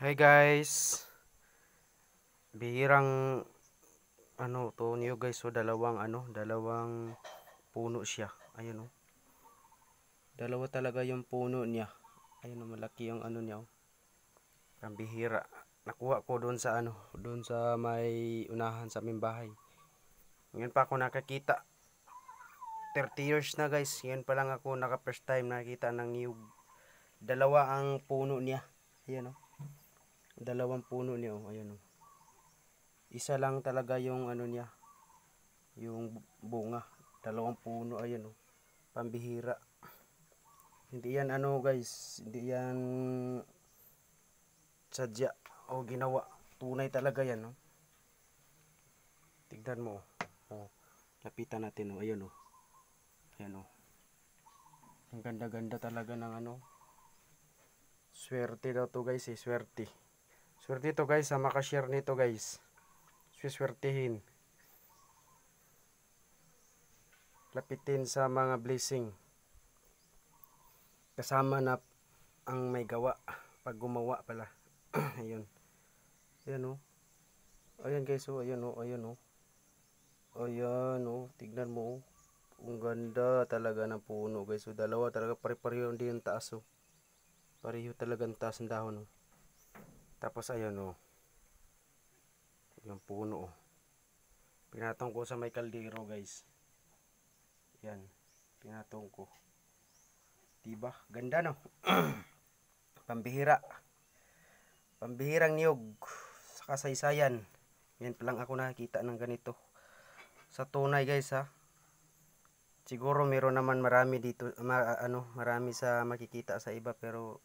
Hi guys, bihirang to niyo guys, so dalawang puno siya. Ayun oh. Dalawa talaga yung puno niya. Ayun oh, malaki yung niya oh. Pambihira. Nakuha ko doon sa may unahan sa aming bahay. Ngayon pa ako nakakita. 30 years na guys. Ngayon pa lang ako naka first time nakita ng niyog. Dalawa ang puno niya. Ayun oh. Dalawang puno niya oh. Ayun oh. Isa lang talaga yung niya, yung bunga. Dalawang puno, ayan oh. Pambihira. Hindi yan guys, hindi yan sadya o ginawa. Tunay talaga yan oh. Tignan mo oh. Lapitan natin oh, ayan oh. Ayan oh. Ang ganda-ganda talaga ng swerte daw to guys eh, swerte. Swerte to guys sa makashare nito guys. Swiswertihin. Lapitin sa mga blessing. Kasama na ang may gawa. Pag gumawa pala. Ayun. Ayan oh. Ayan guys oh. Ayan oh. Ayan oh. Ayan oh. Tignan mo oh. Ang ganda talaga ng puno guys. So dalawa talaga pare-pareho din yung taas oh. Pareho talaga ang taas ng dahon oh. Tapos ayan oh. Yung puno oh. Pinatong ko sa may kaldero guys. Yan. Pinatong ko. Diba? Ganda no? Pambihira. Pambihirang niyog sa kasaysayan. Yan pa lang ako nakakita ng ganito. Sa tunay guys ha. Siguro meron naman marami dito, marami sa makikita sa iba, pero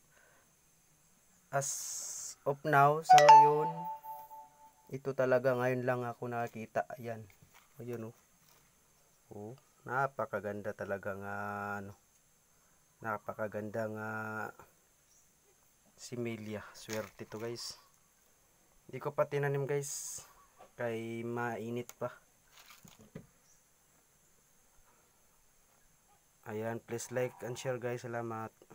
as of now, sa ngayon, ito talaga ngayon lang ako nakakita. Ayan. Ayun oh. Oh, napakaganda talaga nga napakaganda nga similya. Swerte to guys. Hindi ko pa tinanim guys. Kay mainit pa. Ayan, please like and share guys. Salamat.